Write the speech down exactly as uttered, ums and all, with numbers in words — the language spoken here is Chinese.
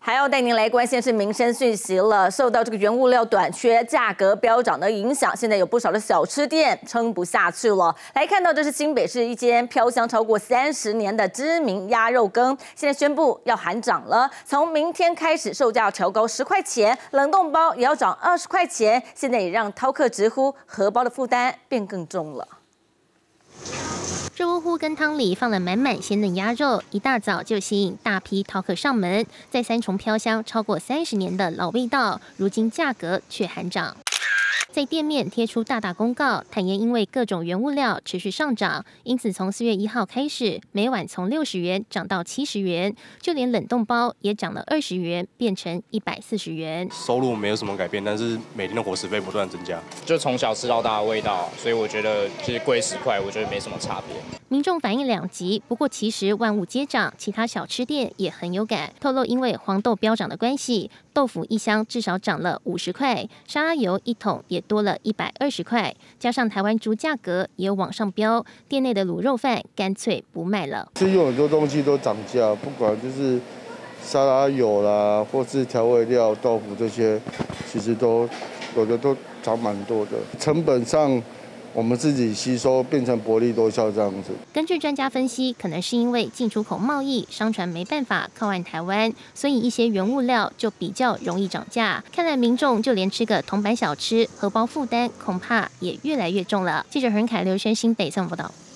还要带您来关心是民生讯息了。受到这个原物料短缺、价格飙涨的影响，现在有不少的小吃店撑不下去了。来看到这是新北市一间飘香超过三十年的知名鸭肉羹，现在宣布要喊涨了，从明天开始售价要调高十块钱，冷冻包也要涨二十块钱。现在也让饕客直呼荷包的负担变更重了。 热乎乎羹汤里放了满满鲜嫩鸭肉，一大早就吸引大批饕客上门。在三重飘香超过三十年的老味道，如今价格却喊涨。 在店面贴出大大公告，坦言因为各种原物料持续上涨，因此从四月一号开始，每碗从六十元涨到七十元，就连冷冻包也涨了二十元，变成一百四十元。 收入没有什么改变，但是每天的伙食费不断增加， 就从小吃到大的味道，所以我觉得其实贵十块，我觉得没什么差别。 民众反应两极，不过其实万物皆涨，其他小吃店也很有感。透露因为黄豆飙涨的关系，豆腐一箱至少涨了五十块，沙拉油一桶也多了一百二十块，加上台湾猪价格也有往上飙，店内的卤肉饭干脆不卖了。 是有很多东西都涨价，不管就是沙拉油啦，或是调味料、豆腐这些，其实都有的都涨蛮多的，成本上。 我们自己吸收变成薄利多销这样子。 根据专家分析，可能是因为进出口贸易，商船没办法靠岸台湾，所以一些原物料就比较容易涨价。看来民众就连吃个铜板小吃，荷包负担恐怕也越来越重了。记者何凯、刘轩新北采访报道。